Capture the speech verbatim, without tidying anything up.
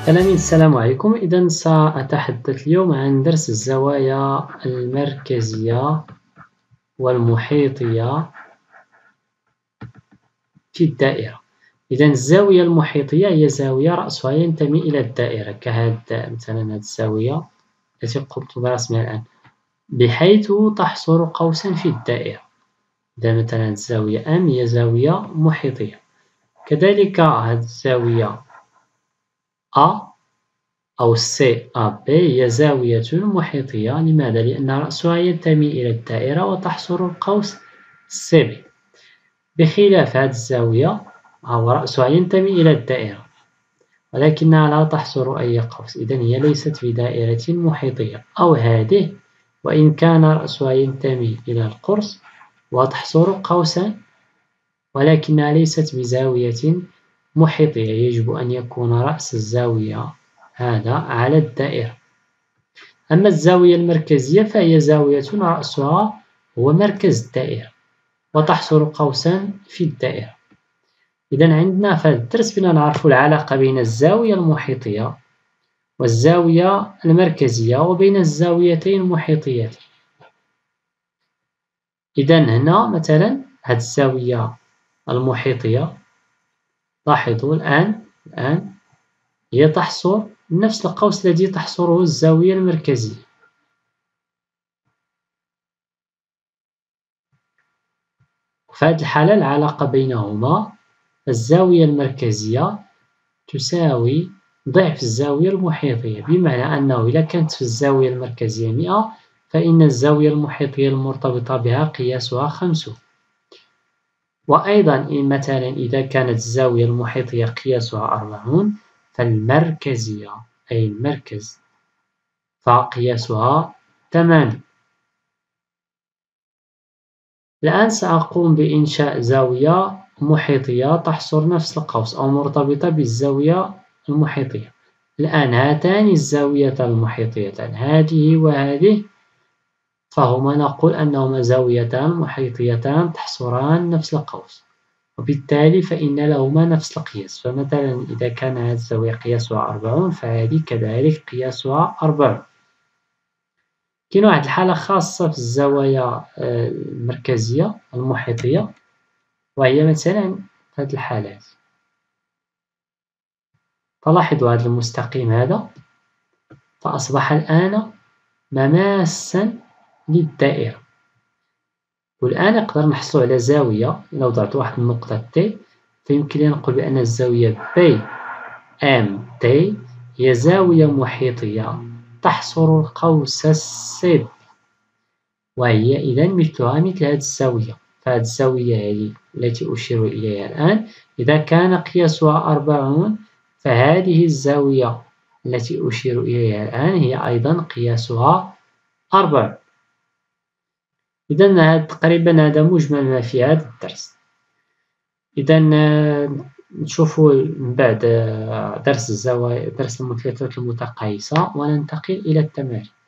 تلاميذ السلام عليكم. إذا سأتحدث اليوم عن درس الزوايا المركزية والمحيطية في الدائرة. إذا الزاوية المحيطية هي زاوية رأسها ينتمي إلى الدائرة، كهذه مثلا هذه الزاوية التي قمت برسمها الآن، بحيث تحصر قوسا في الدائرة. إذا مثلا الزاوية M هي زاوية محيطية. كذلك هذه الزاوية A أو سي أ بي هي زاوية محيطية. لماذا؟ لأن رأسها ينتمي إلى الدائرة وتحصر القوس سي بي، بخلاف هذه الزاوية أو رأسها ينتمي إلى الدائرة ولكنها لا تحصر أي قوس، إذن هي ليست بدائرة محيطية. أو هذه وإن كان رأسها ينتمي إلى القرص وتحصر قوسا ولكنها ليست بزاوية محيطية، يجب أن يكون رأس الزاوية هذا على الدائرة. أما الزاوية المركزية فهي زاوية رأسها هو مركز الدائرة وتحصر قوسا في الدائرة. إذا عندنا في هذا الدرس بنا نعرف العلاقة بين الزاوية المحيطية والزاوية المركزية وبين الزاويتين المحيطيتين. إذا هنا مثلا هذه الزاوية المحيطية، لاحظوا الآن الآن هي تحصر نفس القوس الذي تحصره الزاوية المركزية. في هذه الحالة العلاقة بينهما الزاوية المركزية تساوي ضعف الزاوية المحيطية، بمعنى أنه إذا كانت في الزاوية المركزية مئة فإن الزاوية المحيطية المرتبطة بها قياسها خمسون. وأيضا مثلا إذا كانت الزاوية المحيطية قياسها أربعون فالمركزية أي المركز فقياسها ثمانين. الآن سأقوم بإنشاء زاوية محيطية تحصر نفس القوس أو مرتبطة بالزاوية المحيطية. الآن هاتان الزاويتان المحيطيتان هذه وهذه فهما نقول أنهما زاويتان محيطيتان تحصران نفس القوس، وبالتالي فإن لهما نفس القياس. فمثلا إذا كان هذه الزاوية قياسها أربعون فهذه كذلك قياسها أربعون. كاين واحد الحالة خاصة في الزوايا المركزية المحيطية، وهي مثلا في هذه الحالات. فلاحظوا هذا المستقيم هذا فأصبح الآن مماسا للدائرة، والآن نقدر نحصل على زاوية. إذا وضعت واحد النقطة تي فيمكن لي نقول بأن الزاوية بي إم تي هي زاوية محيطية تحصر القوس سي، وهي إذا مثلها مثل هذه الزاوية. فهذه الزاوية هذه التي أشير إليها الآن إذا كان قياسها أربعون فهذه الزاوية التي أشير إليها الآن هي أيضا قياسها أربعون. إذا هذا تقريبا هذا مجمل ما في هذا الدرس. إذا نشوفوا من بعد درس الزوايا درس المثلثات المتقايسة وننتقل إلى التمارين.